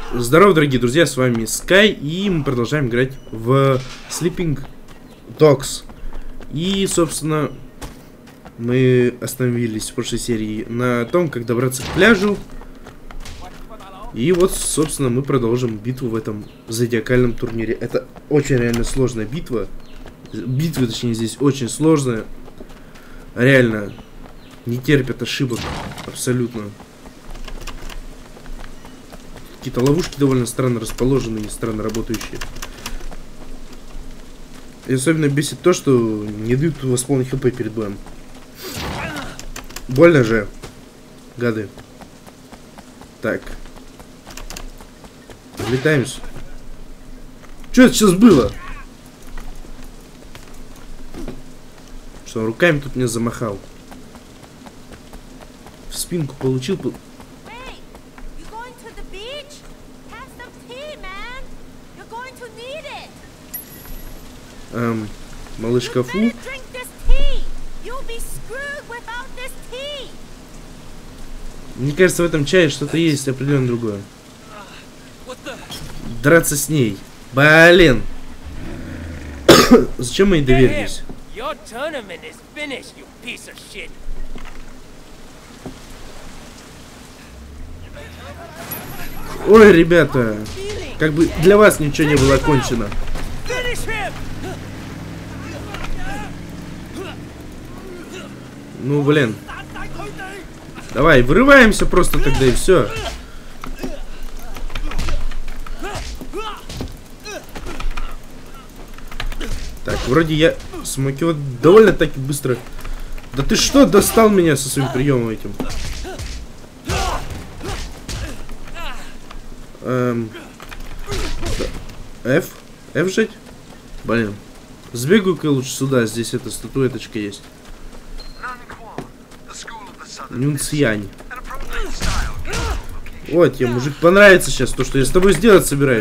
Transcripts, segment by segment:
Здорово, дорогие друзья, с вами Sky, и мы продолжаем играть в Sleeping Dogs. И, собственно, мы остановились в прошлой серии на том, как добраться к пляжу. И вот, собственно, мы продолжим битву в этом зодиакальном турнире. Это очень реально сложная битва. Битвы, точнее, здесь очень сложная. Реально не терпят ошибок абсолютно. Какие-то ловушки довольно странно расположенные и странно работающие. И особенно бесит то, что не дают восполнить хп перед боем. Больно же, гады. Так. Влетаемся. Что это сейчас было? Что, руками тут меня замахал. В спинку получил. Малыш Кафу. Мне кажется, в этом чае что-то есть определенно другое. Драться с ней. Блин. Зачем мы ей доверились? Ой, ребята. Как бы для вас ничего не было окончено. Ну, блин. Давай, вырываемся просто тогда и все. Так, вроде я смог его довольно так быстро. Да ты что, достал меня со своим приемом этим? F? F жать? Блин. Сбегаю-ка лучше сюда, здесь эта статуэточка есть. Нюнцянь. Вот, тебе, мужик, понравится сейчас то, что я с тобой сделать собираюсь.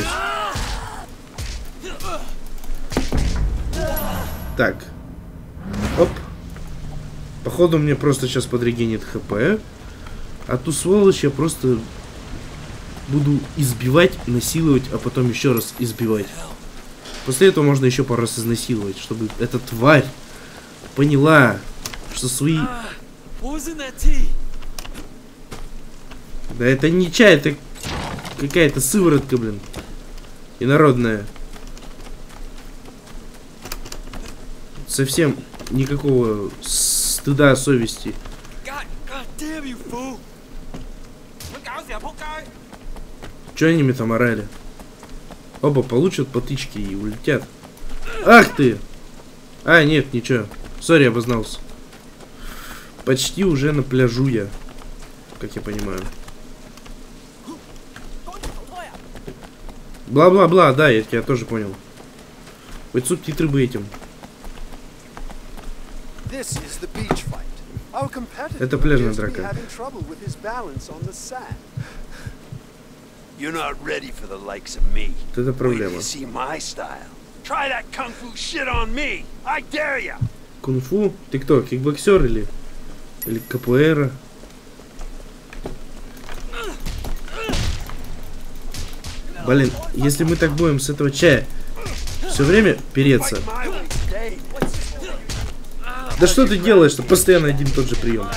Так. Оп. Походу мне просто сейчас подрегенит хп. А ту сволочь я просто буду избивать, насиловать, а потом еще раз избивать. После этого можно еще пару раз изнасиловать, чтобы эта тварь поняла, что свои... Да это не чай, это какая-то сыворотка, блин. Инородная. Совсем никакого стыда, совести. Че они мне там орали? Оба получат потычки и улетят. Ах ты! А, нет, ничего. Сори, обознался. Почти уже на пляжу я, как я понимаю. Бла-бла-бла, да, я тебя тоже понял. Хоть субтитры бы этим. Это пляжная драка. Это проблема. Кунг-фу? Ты кто, кикбоксер или КПР? Блин, если мы так будем с этого чая все время переться. Да что ты делаешь, что постоянно один и тот же прием?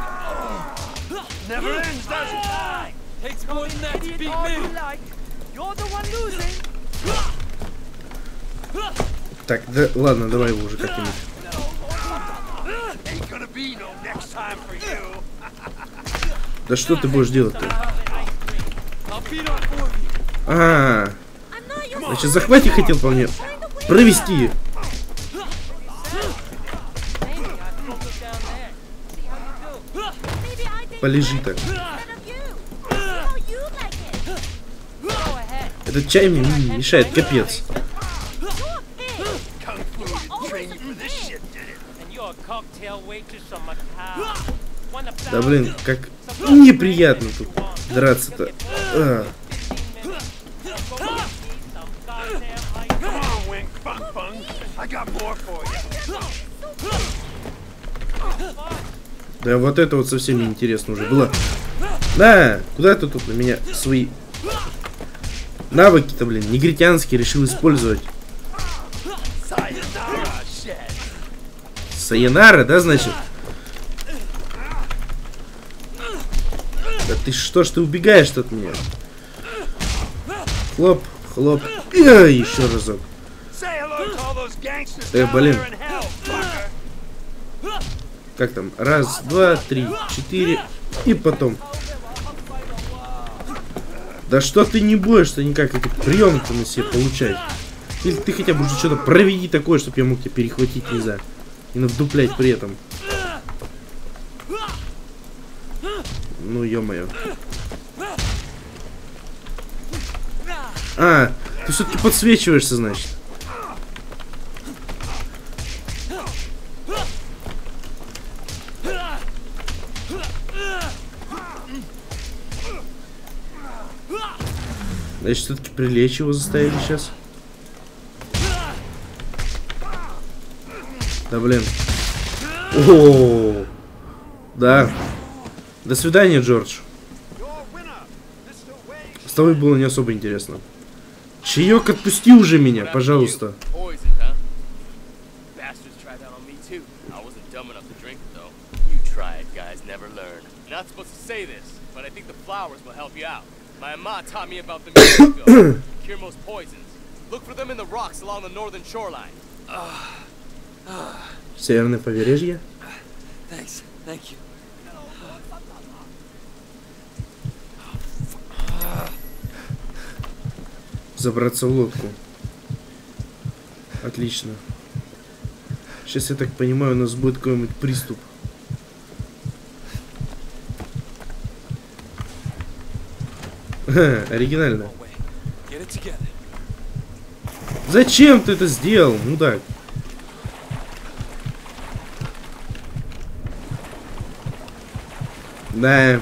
Так, да ладно, давай его уже как-нибудь. Да что ты будешь делать-то? Значит, захватик хотел по мне провести. Полежи так. Этот чай мне мешает, капец. Да блин, как неприятно тут драться-то. Да вот это вот совсем неинтересно уже было. Да, куда ты тут на меня свои Навыки-то, блин, негритянские решил использовать. Сайонара, да, значит? Да ты что ж ты убегаешь-то от меня? Хлоп, хлоп. Еще разок. Блин. Как там? Раз, два, три, четыре. И потом. Да что ты не боишься никак эти приемы-то на себе получать? Или ты хотя бы уже что-то проведи такое, чтобы я мог тебя перехватить, не знаю. И навдуплять при этом. Ну, ё-моё. А, ты все-таки подсвечиваешься, значит. Значит, все-таки прилечь его заставили сейчас. Да блин. О, да. До свидания, Джордж. С тобой было не особо интересно. Чаек, отпусти уже меня, пожалуйста. My ma taught me about them years ago. Cure most poisons. Look for them in the rocks along the northern shoreline. Северное побережье. Thanks. Thank you. Забраться в лодку. Отлично. Сейчас, я так понимаю, у нас будет какой-нибудь приступ. Оригинально. Зачем ты это сделал, мудак? Да.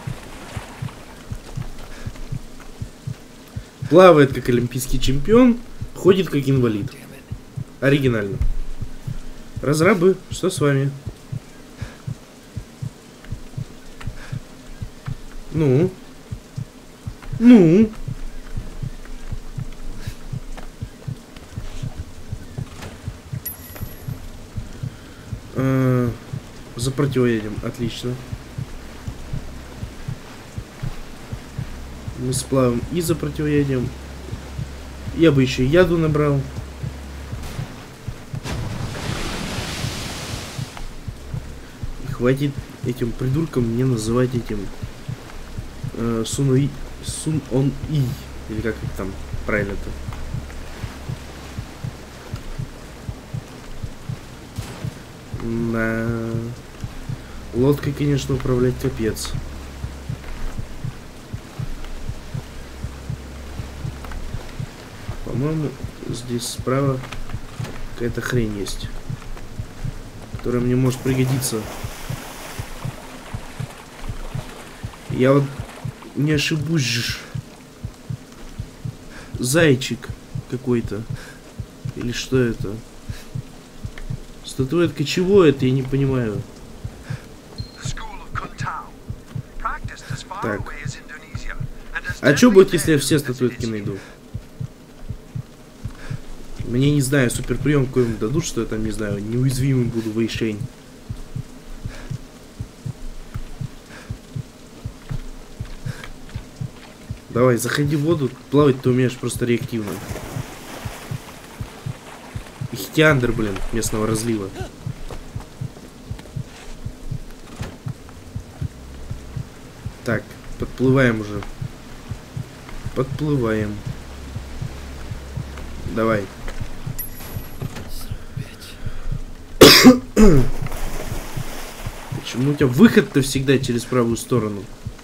Плавает как олимпийский чемпион, ходит как инвалид. Оригинально. Разрабы, что с вами? Ну? Ну? За противоядием, отлично. Мы сплавим и за противоядием. Я бы еще яду набрал. И хватит этим придуркам мне называть этим Сун-он-и. Или как это там правильно-то. Да. Лодкой, конечно, управлять капец. По-моему, здесь справа какая-то хрень есть, которая мне может пригодиться. Я вот не ошибусь же. Зайчик какой-то. Или что это? Статуэтка чего это, я не понимаю. Так. А что будет, если я все статуэтки найду? Мне, не знаю, суперприем какой-нибудь дадут, что я там, не знаю, неуязвимым буду, Вэйшень. Давай, заходи в воду, плавать ты умеешь просто реактивно. Ихтиандр, блин, местного разлива. Так, подплываем уже. Подплываем. Давай. Почему у тебя выход-то всегда через правую сторону?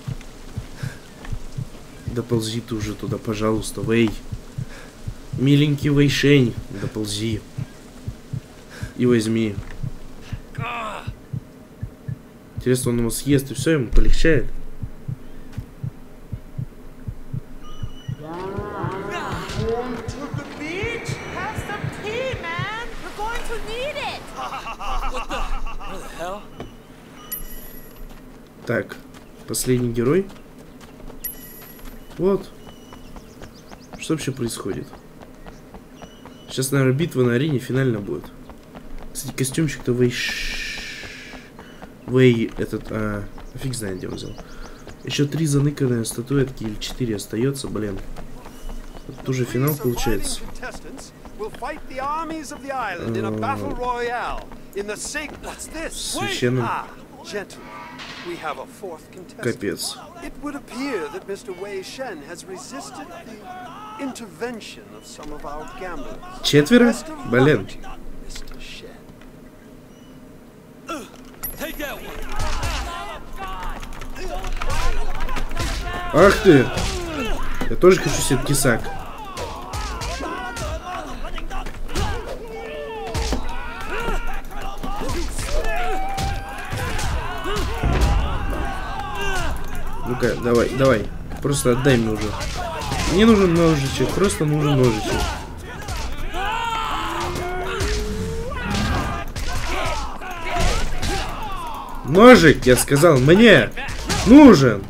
Доползи ты уже туда, пожалуйста, Вэй. Миленький Вэйшень, доползи. И возьми. Интересно, он его съест и все, ему полегчает? Так, последний герой. Вот. Что вообще происходит? Сейчас, наверное, битва на арене финально будет. Кстати, костюмчик-то фиг знает, где он взял. Еще 3 заныканные статуэтки или 4 остается, блин. Это уже финал получается. Священным. Капец. Четверо? Блин. Ах ты! Я тоже хочу себе тесак. Ну-ка, давай. Просто отдай мне уже. Не нужен ножичек, просто нужен ножичек. Ножик, я сказал, мне нужен.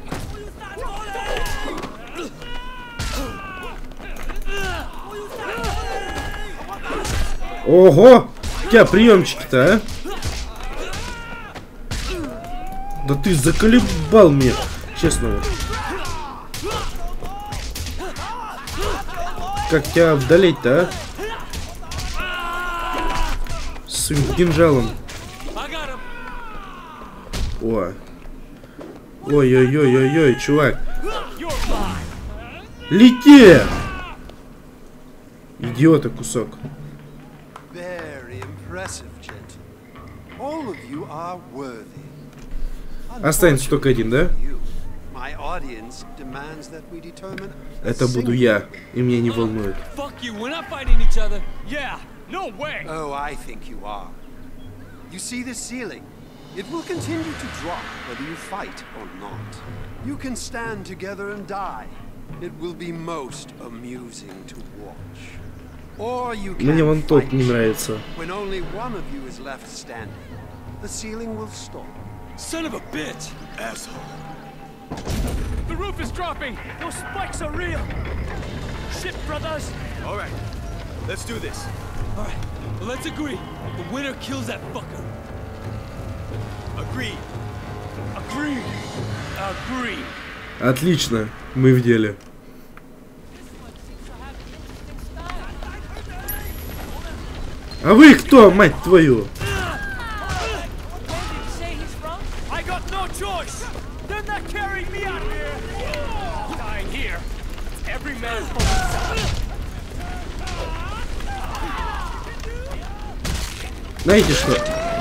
Ого! У тебя приемчики-то, а? Да ты заколебал меня, честно вот. Как тебя обдалеть-то, а? С своим кинжалом. О. Ой-ой-ой-ой-ой, чувак. Лети! Идиота кусок. Останется только один, да? Это буду я, и меня не волнует. It will continue to drop whether you fight or not. You can stand together and die. It will be most amusing to watch. Or you can Мне вон тот не нравится. When only one of you is left standing, the ceiling will stop. Son of a bitch! Asshole. The roof is dropping! Those spikes are real! Shit, brothers! Alright, let's do this. Alright, well, let's agree. The winner kills that fucker. Agree. Agree. Agree. Отлично, мы в деле. А вы кто, мать твою? Знаете что?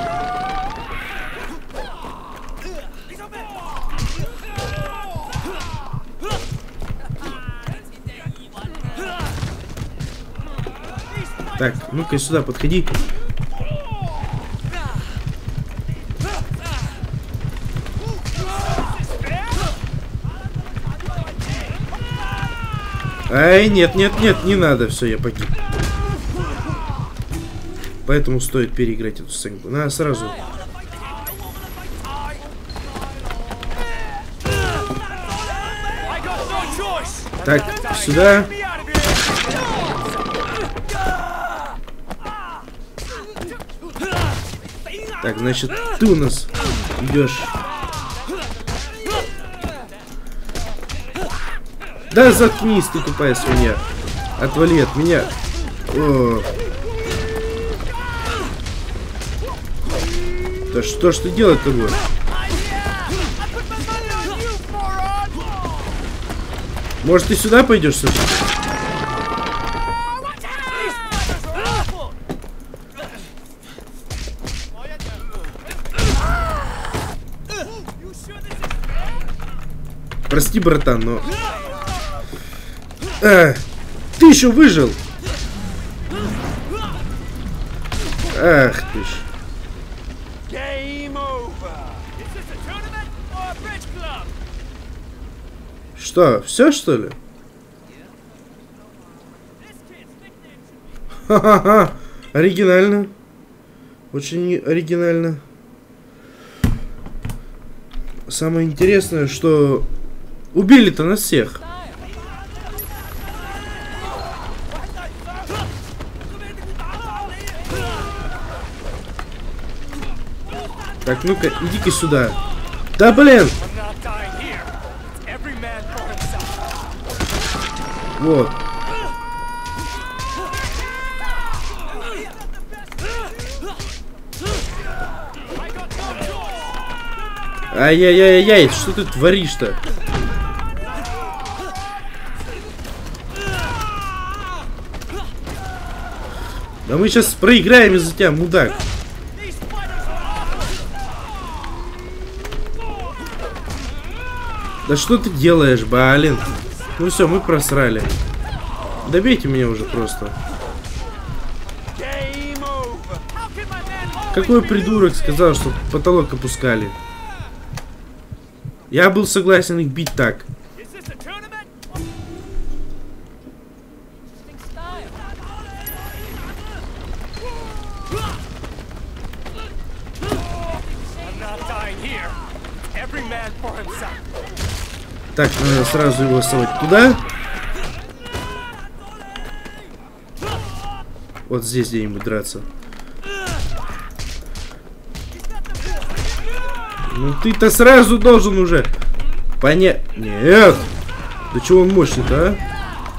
Так, ну-ка сюда подходи. Ай, нет, не надо, все, я погиб. Поэтому стоит переиграть эту сценку. Надо сразу. Так, сюда. Так, значит, ты у нас идешь. Да заткнись, ты тупая свинья. Отвали от меня. О. Да что ж ты делать-то будешь? Может, ты сюда пойдешь, слушай? Прости, братан, но... ты еще выжил! Ах ты ж. Что, все что ли? Ха-ха-ха! Оригинально. Очень оригинально. Самое интересное, что убили-то нас всех. Так, ну-ка, иди-ка сюда. Да, блин! Вот. Ай-яй-яй-яй, что ты творишь-то? Да мы сейчас проиграем из-за тебя, мудак. Да что ты делаешь, блин? Ну все, мы просрали. Добейте меня уже просто. Какой придурок сказал, что потолок опускали? Я был согласен их бить так. Так, надо сразу его совать туда. Вот здесь где-нибудь драться. Ну ты-то сразу должен уже понять. Нет! Да чего он мощный-то, а?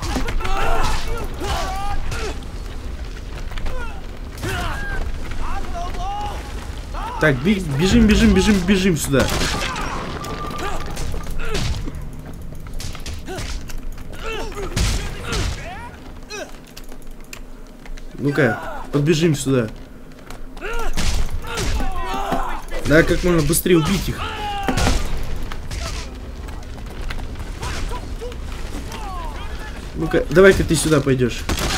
Так, бежим, бежим, бежим, бежим сюда. Ну-ка, подбежим сюда. Да, как можно быстрее убить их. Ну-ка, давай-ка ты сюда пойдешь.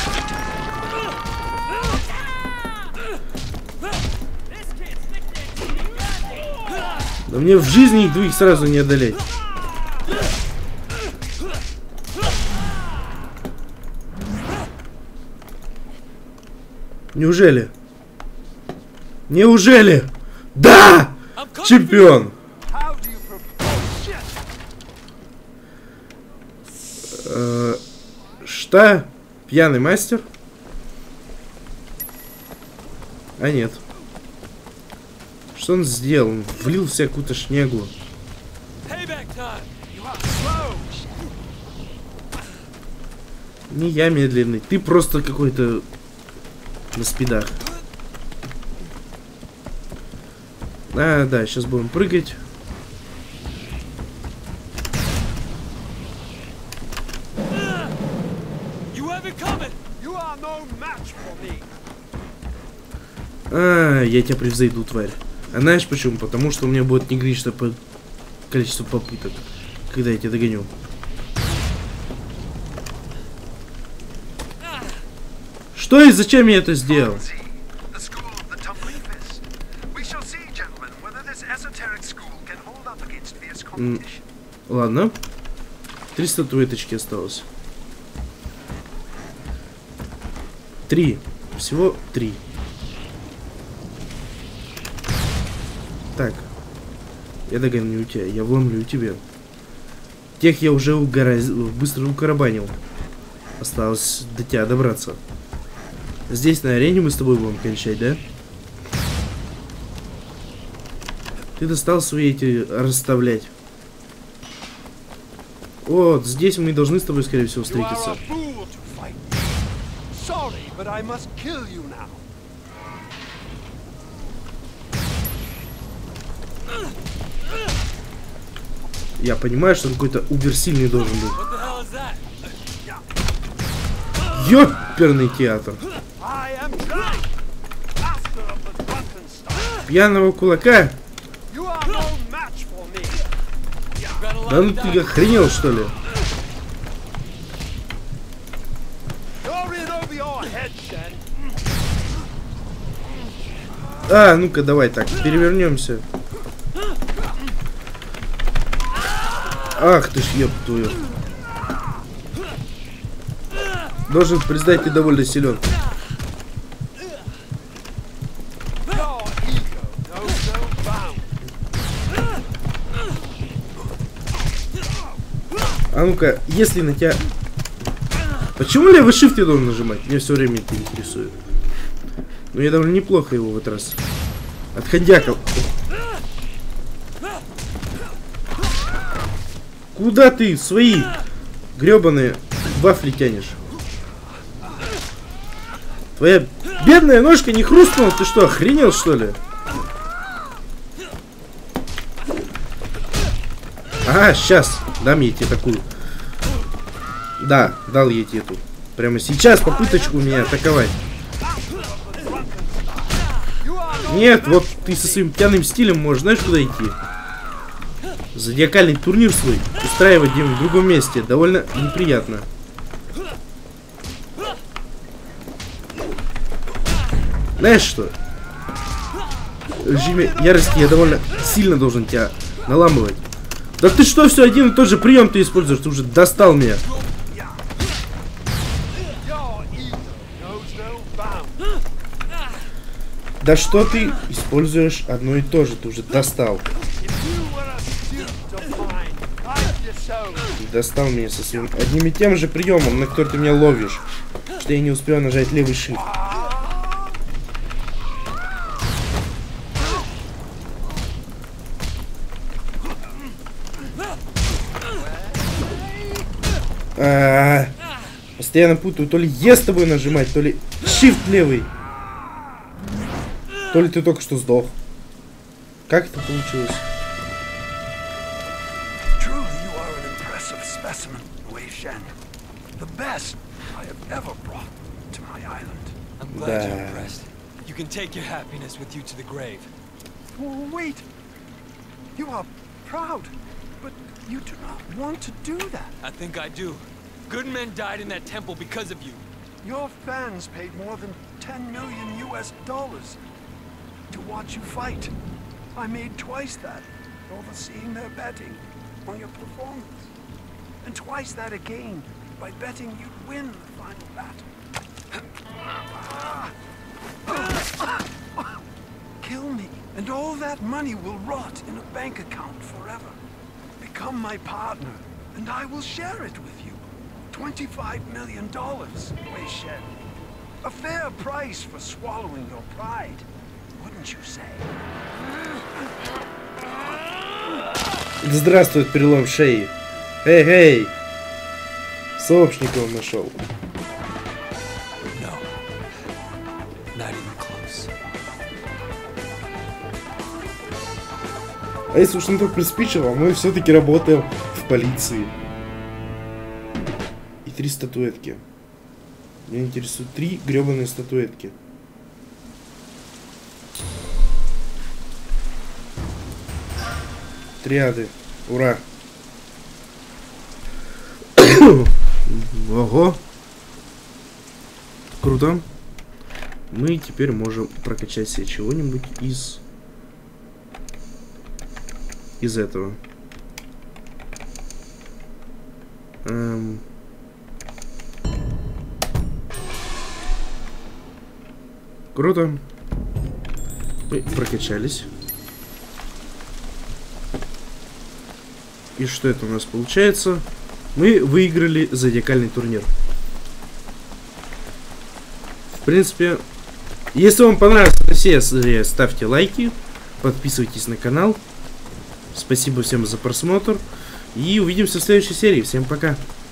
Да мне в жизни их двоих сразу не одолеть. Неужели? Неужели? Да! Чемпион! Что? Пьяный мастер? А нет. Что он сделал? Он влил всякую-то шнягу. Не я медленный, ты просто какой-то на спидах. А, да, сейчас будем прыгать. А, я тебя превзойду, тварь. А знаешь почему? Потому что у меня будет неграничное количество попыток, когда я тебя догоню. Что и зачем я это сделал? Ладно. 3 статуэточки осталось. 3. Всего 3. Так. Я догоню тебя. Я вломлю тебя. Тех я уже быстро укарабанил. Осталось до тебя добраться. Здесь на арене мы с тобой будем кончать, да? Ты достал свои эти расставлять. Вот, здесь мы должны с тобой, скорее всего, встретиться. Я понимаю, что какой-то убер-сильный должен быть. Ёперный театр. Пьяного кулака? Да ну ты охренел, что ли? А, ну-ка, давай так, перевернемся. Ах ты ж, ёб твою. Должен признать, ты довольно силен. А ну-ка, если на тебя... Почему левый shift я должен нажимать? Меня все время это интересует. Но я довольно неплохо его в этот раз отходякал. Куда ты свои гребаные вафли тянешь? Твоя бедная ножка не хрустнула? Ты что, охренел, что ли? Ага, сейчас. Дам я тебе такую. Да, дал я тебе эту. Прямо сейчас попыточку меня атаковать. Нет, вот ты со своим пьяным стилем можешь, знаешь, куда идти? Зодиакальный турнир свой устраивать где-нибудь в другом месте довольно неприятно. Знаешь что? В режиме ярости я довольно сильно должен тебя наламывать. Да ты что, все один и тот же прием ты используешь? Ты уже достал меня. Да что ты используешь одно и то же? Ты уже достал. Ты достал меня со своим одним и тем же приемом, на который ты меня ловишь. Что я не успел нажать левый shift. Постоянно путаю, то ли Е с тобой нажимать, то ли Shift левый. То ли ты только что сдох. Как это получилось? Да. You can take your happiness with you to the grave. Wait. You are proud, but you do not want to do that. I think I do. Good men died in that temple because of you. Your fans paid more than $10 million to watch you fight. I made twice that, overseeing their betting on your performance. And twice that again, by betting you'd win the final battle. Kill me, and all that money will rot in a bank account forever. Become my partner, and I will share it with you. $25 million, Wei Shen. A fair price for swallowing your pride, wouldn't you say? Здравствует перелом шеи. Эй, сообщника он нашел. А если уж он так приспичило, мы все-таки работаем в полиции. И 3 статуэтки. Меня интересуют 3 гребаные статуэтки. Триады. Ура. Ого. Круто. Мы теперь можем прокачать себе чего-нибудь из этого. Круто. Мы прокачались. И что это у нас получается? Мы выиграли зодиакальный турнир. В принципе, если вам понравилась эта серия, ставьте лайки, подписывайтесь на канал. Спасибо всем за просмотр. И увидимся в следующей серии. Всем пока.